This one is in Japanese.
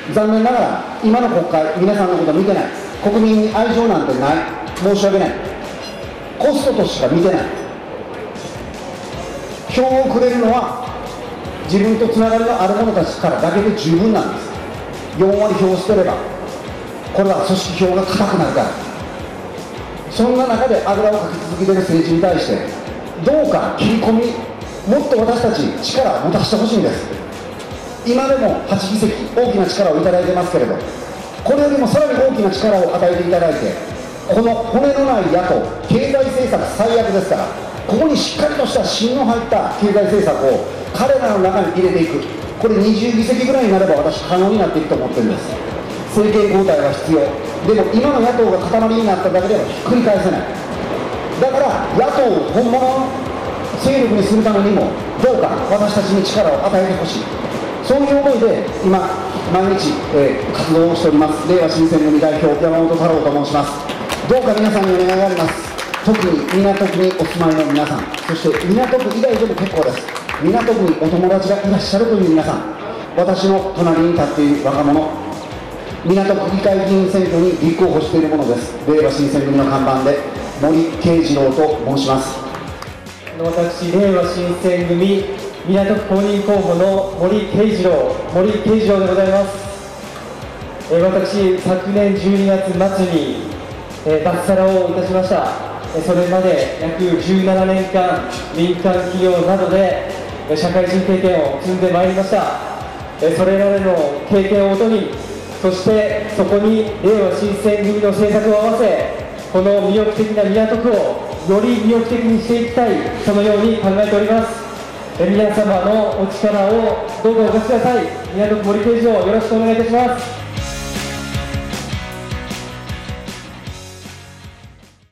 残念ながら今の国会、皆さんのこと見てない、国民に愛情なんてない、申し訳ない、コストとしか見てない、票をくれるのは自分とつながりのある者たちからだけで十分なんです。4割票を捨てれば、これは組織票が硬くなるから、そんな中であぐらをかき続けている政治に対して、どうか切り込み、もっと私たち、力を持たせてほしいんです。今でも8議席、大きな力をいただいてますけれど、これよりもさらに大きな力を与えていただいて、この骨のない野党、経済政策最悪ですから、ここにしっかりとした芯の入った経済政策を彼らの中に入れていく、これ20議席ぐらいになれば私、可能になっていくと思ってるんです。政権交代は必要、でも今の野党が塊になっただけではひっくり返せない。だから野党を本物の勢力にするためにも、どうか私たちに力を与えてほしい、そういう思いで今、毎日、活動をしております、れいわ新選組代表、山本太郎と申します。どうか皆さんにお願いがあります。特に港区にお住まいの皆さん、そして港区以外でも結構です。港区にお友達がいらっしゃるという皆さん、私の隣に立っている若者、港区議会議員選挙に立候補しているものです。れいわ新選組の看板で森慶次郎と申します。 私、れいわ新選組港区公認候補の森慶次郎でございます。私、昨年12月末に脱サラをいたしました。それまで約17年間、民間企業などで社会人経験を積んでまいりました。それらの経験をもとに、そしてそこにれいわ新選組の政策を合わせ、この魅力的な港区をより魅力的にしていきたい、そのように考えております。皆様のお力をどうぞお貸しください。港区森慶次郎、よろしくお願いいたします。